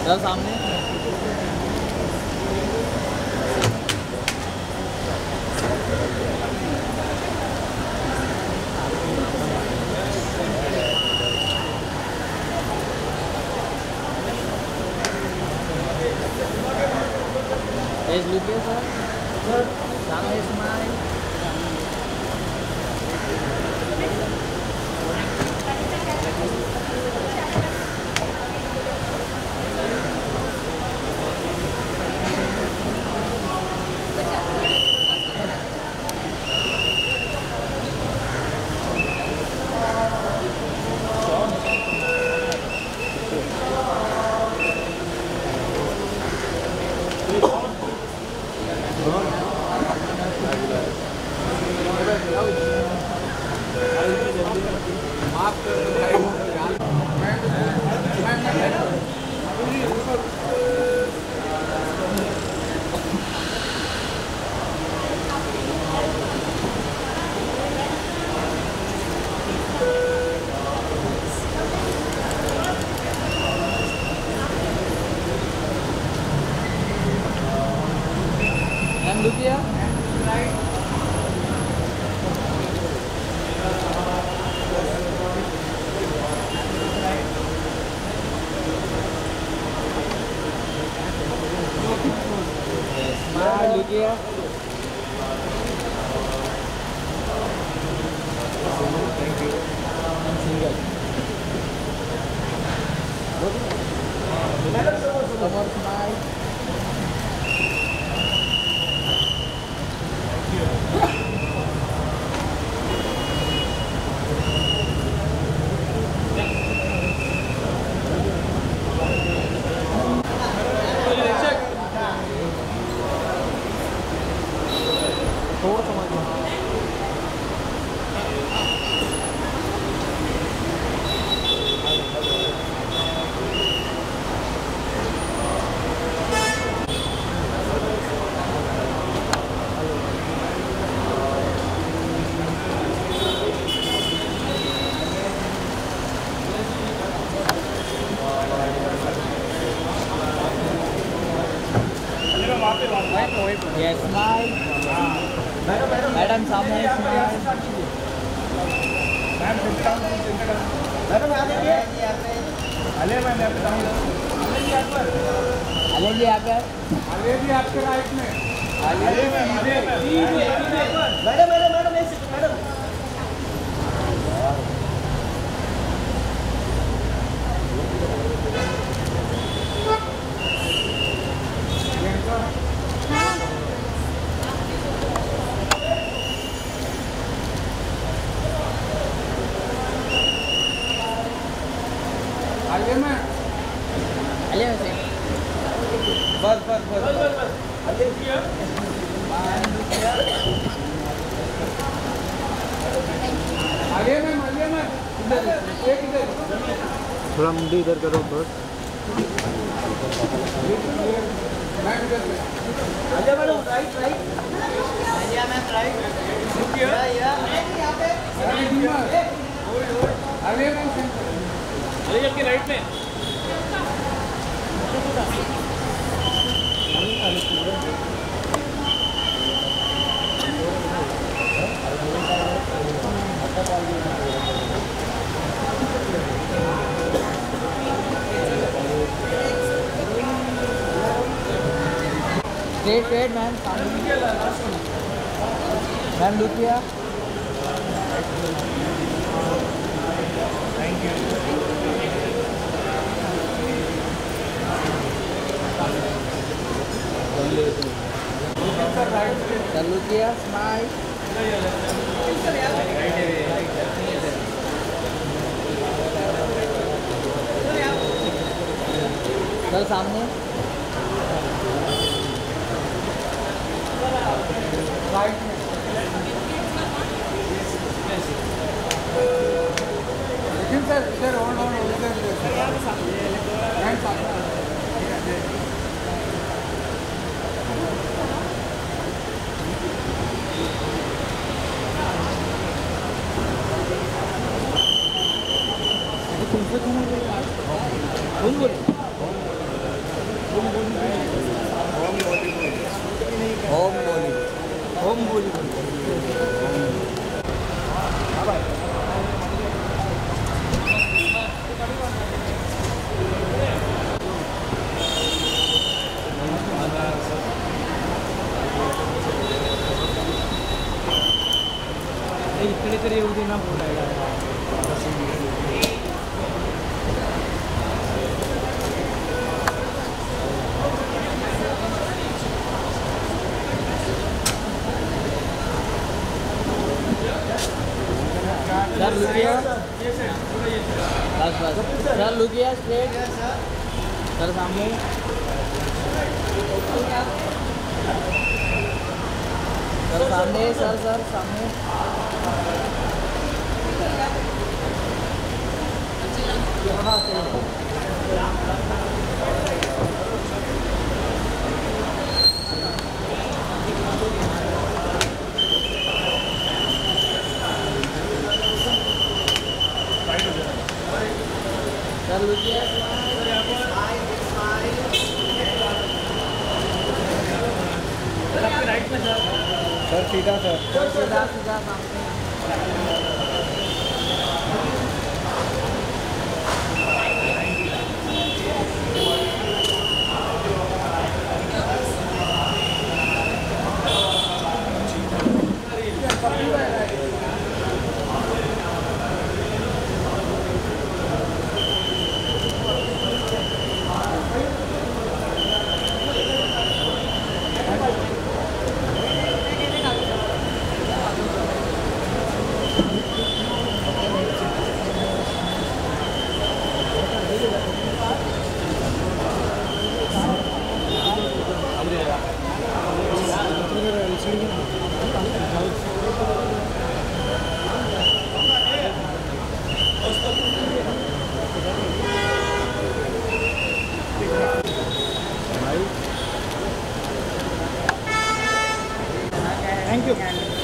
चल सामने। Face look है सर, सामने smile. Look here. Right. Smile, look here. Thank you. I'm single. Come on, smile. Yes, smile. Madam, सामने smile. अले जी आकर। अले जी आपके राइट में। अले मैडम मैडम मैडम एक सेकंड मैडम। अले में से बस अले किया आगे में एक इधर थोड़ा मुंडी इधर करो बस। Ajay madam right Ajay ma'am right अले आपके राइट में। Straight man. Ma'am, look here. Thank you. Look here, smile. चल सामने। राइट में। लेकिन सर इधर ऑन इधर बोल इकडे तरी येऊ दे ना बोलायला. सर लुकिया बस बस सर लुकिया स्ट्रेट सर सामने सर सामने सर सामने सर लुकिया राइट में सर सीधा सीधा सामने थैंक यू.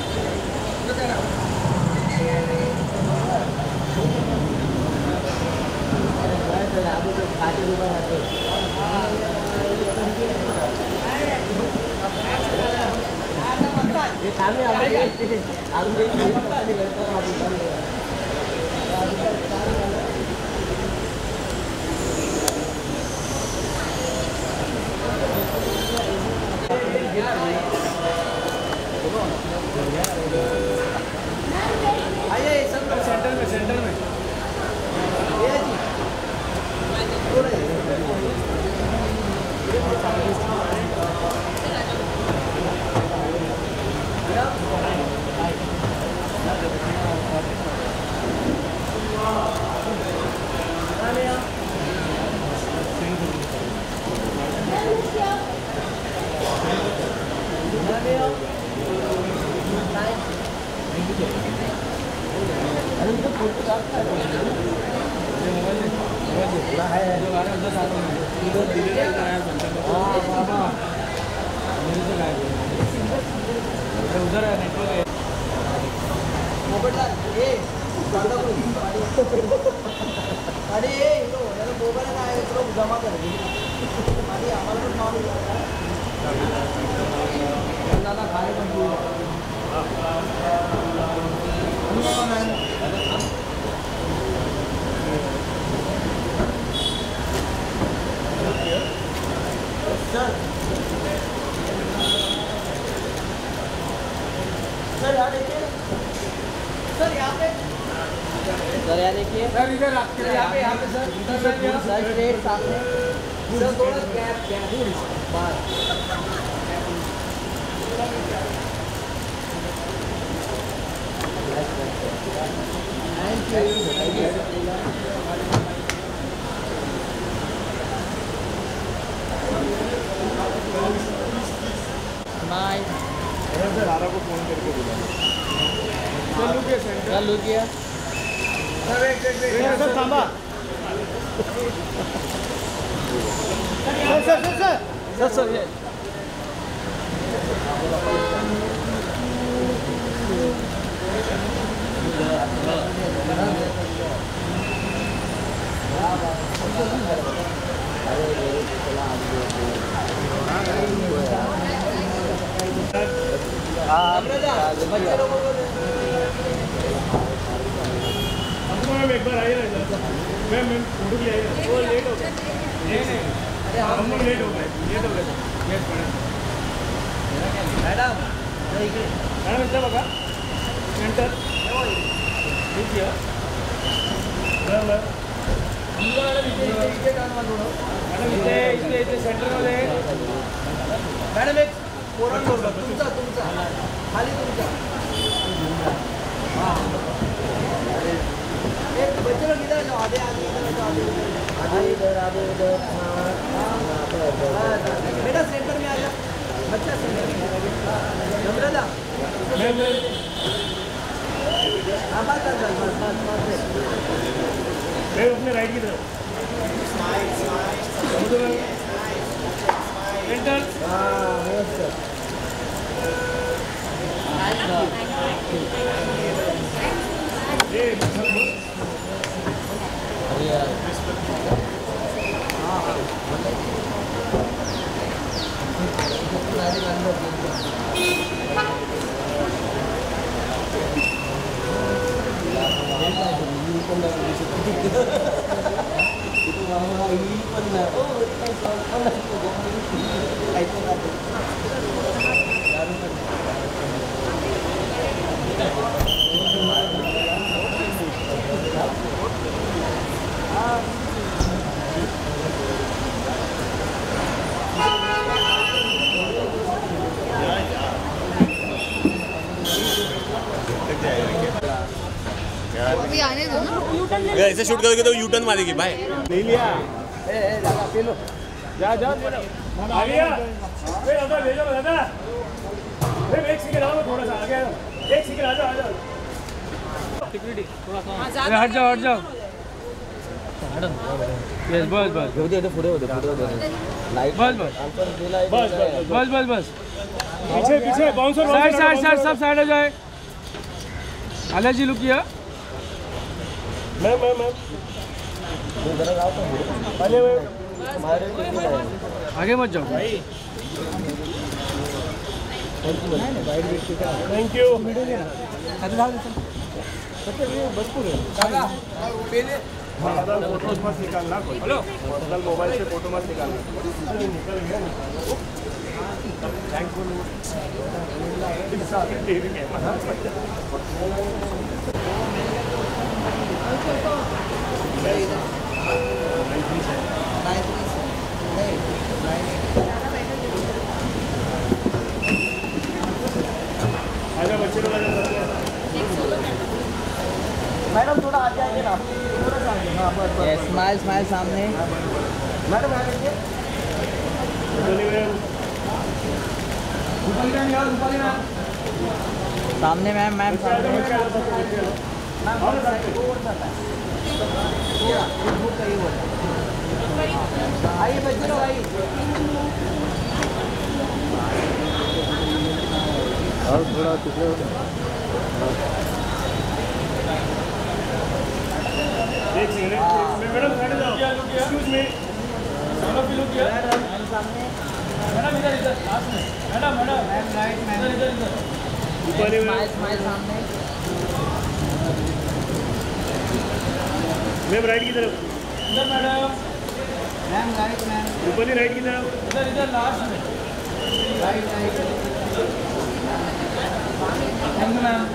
आइए सेंटर में ये जी उधर है नेटवर्क है मोबाईल ए अरे याला मोबाईल काय तुला जमा कर आणि आम्हाला पण माल दादा खाणे पण सर यहाँ देखिए सर यहाँ पे सर यहाँ देखिए सर इधर आपके यहाँ पे सर स्ट्रेट सामने सर थोड़ा गैप बाहर थैंक नाइस सर आरा को फोन करके बोला. सर लुकिया सर थांबा. सर ये बच्चे लोगों को मैम एक बार आइए ना मैम फोटो भी आइए वो लेट हो गया नहीं हम लोग लेट हो गए यस मैडम मैडम इतना बघा सेंटर ठीक है मैडम इथे सेंटरमध्ये मॅडम एक पोरण बोलतो तुमचा खाली तुमचा हां एक बच्चे लोग इधर जाओ आधे इधर बेटा सेंटर में आ जा बच्चा सेंटर में नम्रता हाँ बात अपने राइट की तरफ सेंटर अभी आने दो ना। ऐसे शूट करोगे तो यू टर्न मारेगी भाई। ले लिया जा जा आ गया दादा ले जाओ दादा एक सेकंड आओ थोड़ा सा आ गया एक सेकंड आ जाओ सिक्योरिटी थोड़ा सा हट जाओ यस बस पीछे बाउंसर साइड सब साइड हो जाए आलिया जी लुक किया मैम आगे मत जाओ थैंक यू फोटोज मत निकालना पर्सनल मोबाइल से फोटो मत निकालना निकल गया थैंकफुल आजा बच्चे लोग मैडम थोड़ा आ जाएंगे ना थोड़ा सा आगे हाँ बस स्माइल सामने मैडम आ जाइए सामने मैम आइए बच्चे लोग आइए और थोड़ा पिछले एक सेकंड मैडम साइड जाओ एक्सक्यूज मी मैडम भी लुक किया सामने मैडम इधर पास में मैडम राइट इधर ऊपर स्माइल सामने मैम राइट की तरफ इधर मैडम राइट मैम ऊपर ही राइट की तरफ इधर लास्ट में right thank you ma'am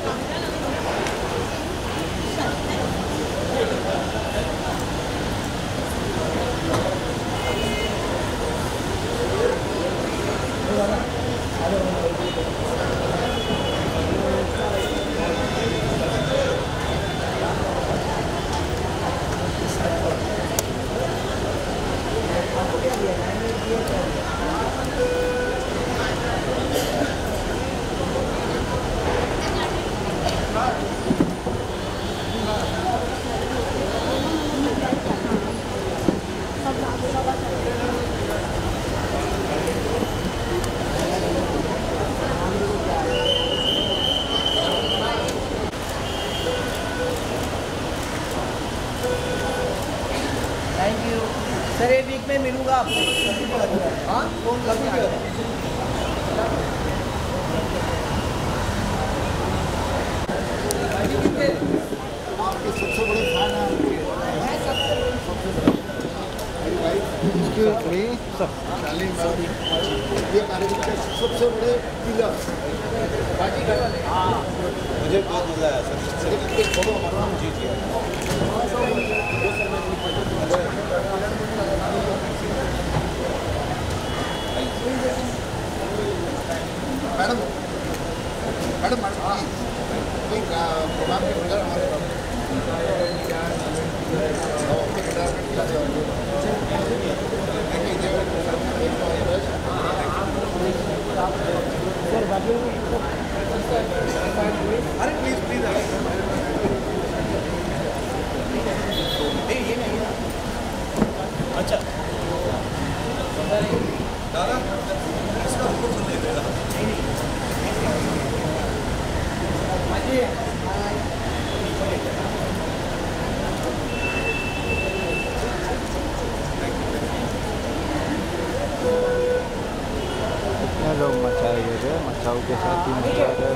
thank you sir एक वीक में मिलूंगा आपको हाँ फोन लग गया आपके सबसे बड़े फैन है ये कार्यक्रम के सबसे बड़े पिलर मुझे बहुत मजा आया सर। एक फोटो हमारा जी जी मैडम मैडम मैडम कोई प्रोग्राम के बगैर हमारे अरे प्लीज प्लीज अच्छा दादा इसका फोटो सुन लेगा कितने लोग मचाए गए थे, मचाऊ के साथ ही मचा रहे।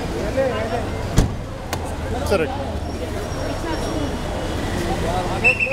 सर